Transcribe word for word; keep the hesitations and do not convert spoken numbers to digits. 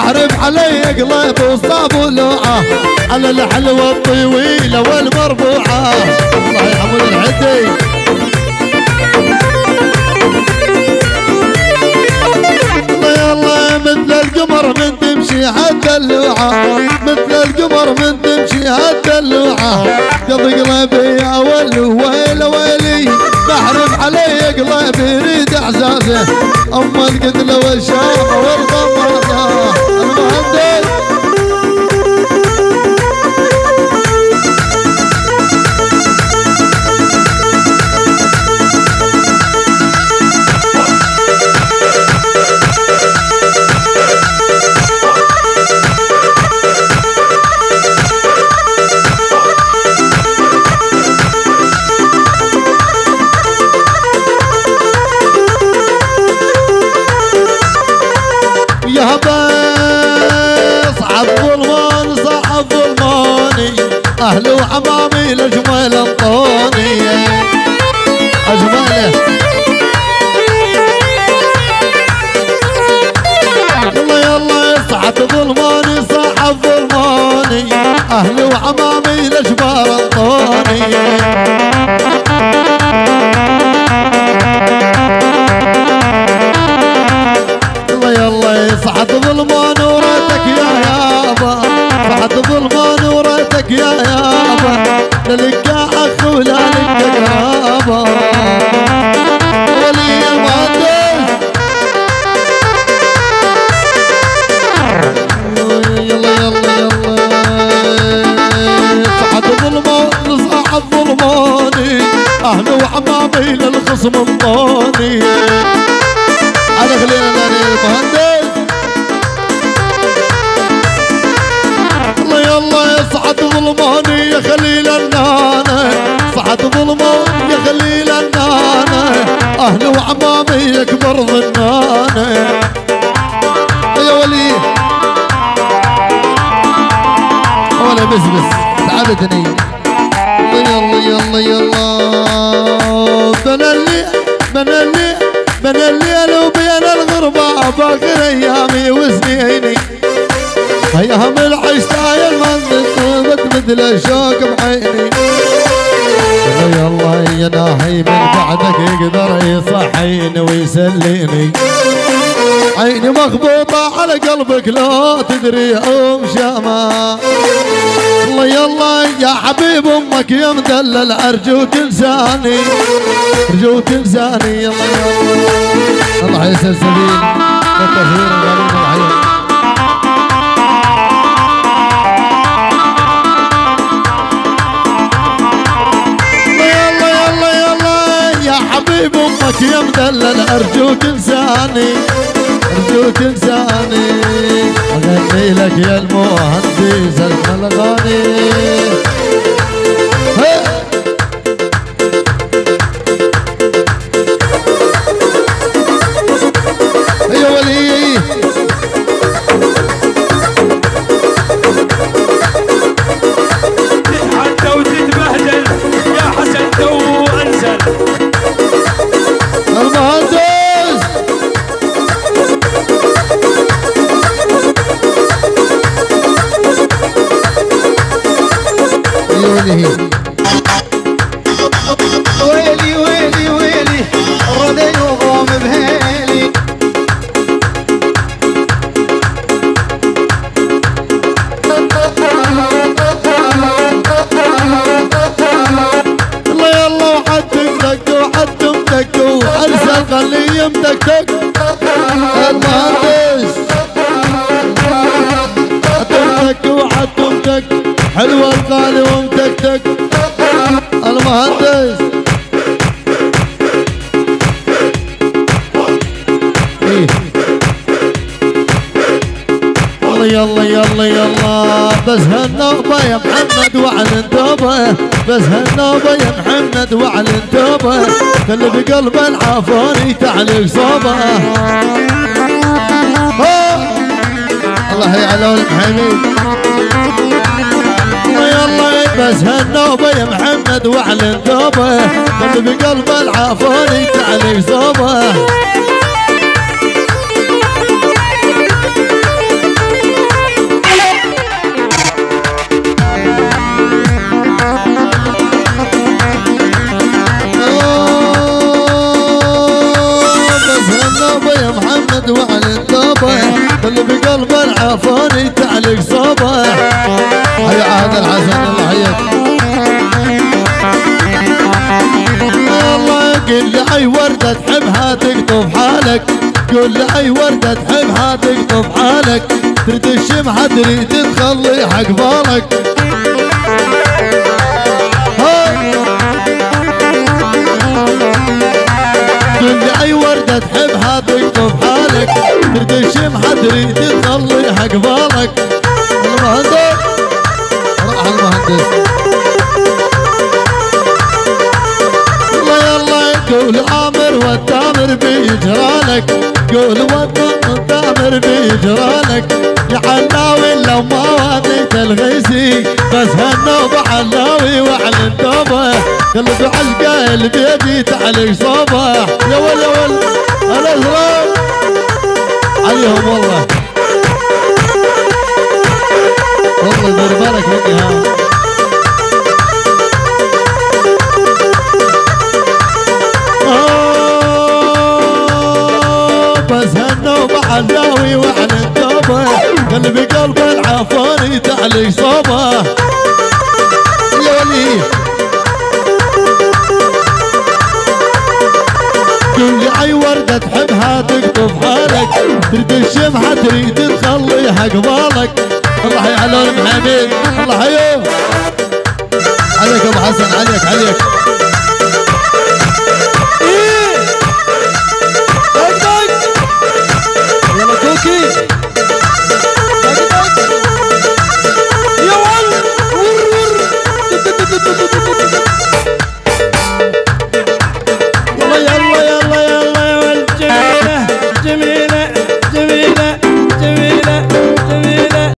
بحرف علي قلب وصابولوعه على الحلوة الطويلة والمربوعة. الله يا حمود الحدي. يلا مثل القمر من تمشي هالدلوعة، مثل القمر من تمشي هالدلوعة. قض قلبي يا ولي ويل ويلي، بحرف علي قلبي يريد احساسه. ام القتلة والشامة والقماصة المهندس. أهل وعمامي الأجمل انطوني أجمله. يلا يلا يصعد ظلماني صعد ظلماني، أهل وعمامي الأجبار انطوني. يلا يلا يصعد ظلمان وريتك يا يابا، صعد ظلمان وريتك يا يابا. لا لك اخ ولا لك قرابه. ولي المهندس يلا يلا يلا صعد ظلمان صعد ظلماني، اهل وعمامي للخصم انطوني. هذا خلينا ناني المهندس. الله يلا يصعد ظلماني يا خليل النانة، صعد ظلماني يا خليل النانة. أهل وعمامي يكبر ظنانة. يا ولي ولا بس بس تعبتني. يلا يلا يلا بن الليل بن الليل بن الليل وبين الغربة باخر ايامي وسنيني. ايام العشتاي المهندس طيبت مثل الشوك بعيني. يلا يا ناهي من بعدك يقدر يصحيني ويسليني. عيني مخبوطة على قلبك لو تدري ام شاما. الله يلا يا حبيب امك يا مدلل ارجو تنساني، ارجو تنساني. يلا يلا الله يسلسل سبيل التغيير الغريب العين. يلا يلا يلا يا حبيب امك يا مدلل ارجو تنساني، ارجو تنساني. اغني لك يا المهندس الاغاني. يا ولي تتحدى وتتبهدل يا حسن تو انزل. المهندس ويلي ويلي ويلي الردي وضوم بهيلي. الله يلا وحدك دق وحدم دق وارسل خليه يمتكتك. المهندس حدم دق وحدم دق حلوه الغالي ومتكتك. المهندس إيه. يلا يلا يلا بس هالنوبة يا محمد واعلن توبة، بس هالنوبة يا محمد واعلن توبة. اللي بقلب العافوني تعلق صوبة. الله يعلو المحمد. يلا بس هالنوبة يا محمد واعلن توبة. اللي بقلب العافوني تعلق صوبة. ورد وعلى الطبع اللي بقلب العفاني تعلق صبح حي عهد الحسن الله حياك الله قل لي اي وردة تحبها تقطف حالك قول لي اي وردة تحبها تقطف حالك تريد الشمعة تريد تخلي حق بالك قول لي اي وردة تحبها تقطف حالك تريد الشمعة تريد تخلي حق بالك المهندس راح المهندس قول عامر والتامر بيجرالك قول والتامر بيجرالك يا حلاوي لو ما واديت الغيسي بس هالنوب حلاوي وعلى التوبه قلب عشقه البيبي تعلق صبح يا ول يا ول الازرق عليهم والله والله دير بالك مني ها بس هالنوم حلاوي وعلى التوبة قلبي قلب العفاني تعلق صبح يا ولي قول لي اي وردة تحبها تقطف حالك تريد الشمعة تريد تخلي حق بالك الله حي على محمد الله حيو عليك ابو حسن عليك عليك